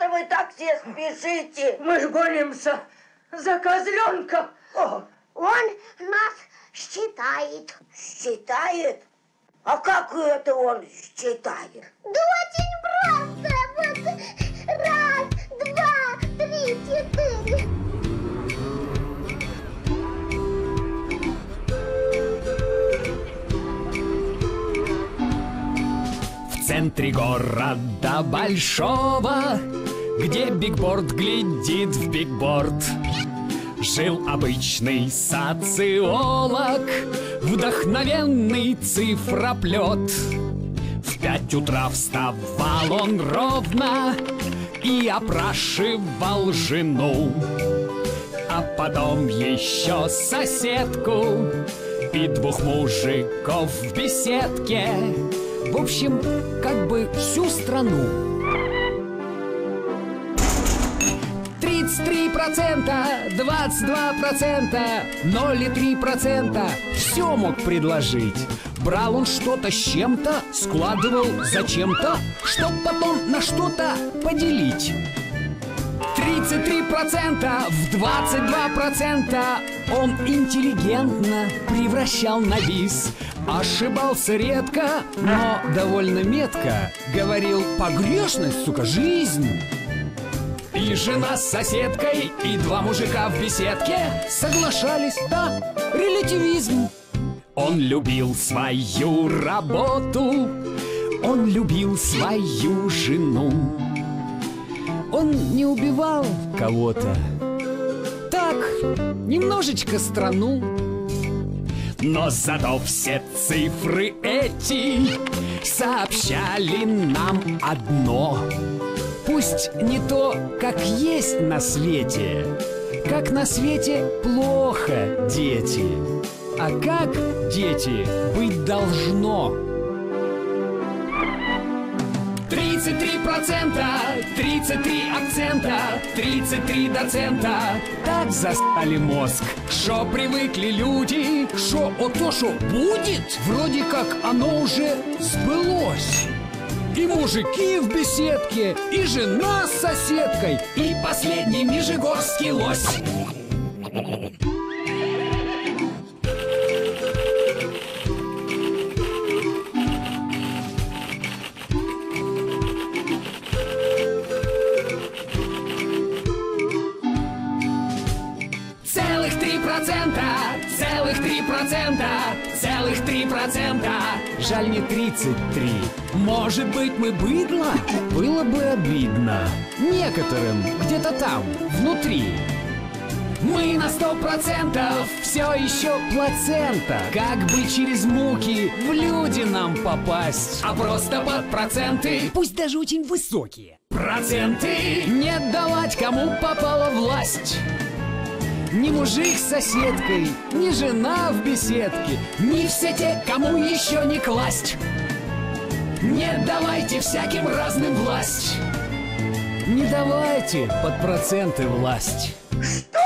это вы так все спешите? Мы ж гонимся за козленком. О, он нас считает. Считает? А как это он считает? Да очень просто. Вот раз, два, три, четыре. В центре города большого, где бигборд глядит в бигборд, жил обычный социолог, вдохновенный цифроплет. В 5 утра вставал он ровно и опрашивал жену, а потом еще соседку и 2 мужиков в беседке. В общем, как бы всю страну. 33%, 22%, 0,3%. Все мог предложить. Брал он что-то с чем-то, складывал зачем-то, чтоб потом на что-то поделить. 33% в 22% он интеллигентно превращал на бис. Ошибался редко, но довольно метко говорил: погрешность, сука, жизнь. И жена с соседкой, и 2 мужика в беседке соглашались, да, релятивизм. Он любил свою работу, он любил свою жену. Он не убивал кого-то, так, немножечко страну. Но зато все цифры эти сообщали нам одно: пусть не то, как есть на свете, как на свете плохо, дети, а как, дети, быть должно. 33%, 33 акцента, 33 доцента. Так застали мозг, шо привыкли люди, шо о то, шо будет, вроде как оно уже сбылось. И мужики в беседке, и жена с соседкой, и последний нижегорский лось. Целых 3%. Жаль, не 33. Может быть, мы быдло? Было бы обидно некоторым где-то там, внутри. Мы на 100% все еще плацента. Как бы через муки в люди нам попасть, а просто под проценты, пусть даже очень высокие проценты, не давать кому попала власть. Ни мужик с соседкой, ни жена в беседке, ни все те, кому еще не класть. Не давайте всяким разным власть. Не давайте под проценты власть. Что